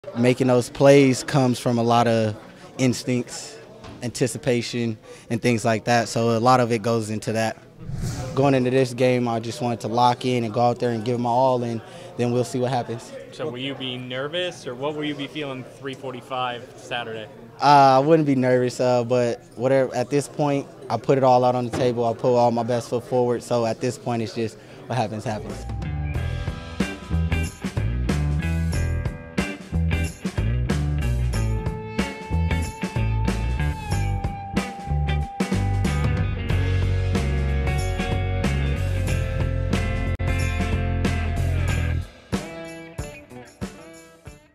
Making those plays comes from a lot of instincts, anticipation, and things like that. So a lot of it goes into that. Going into this game, I just wanted to lock in and go out there and give my all, and then we'll see what happens. So will you be nervous, or what will you be feeling 3:45 Saturday? I wouldn't be nervous, but whatever. At this point, I put it all out on the table. I put all my best foot forward. So at this point, it's just what happens, happens.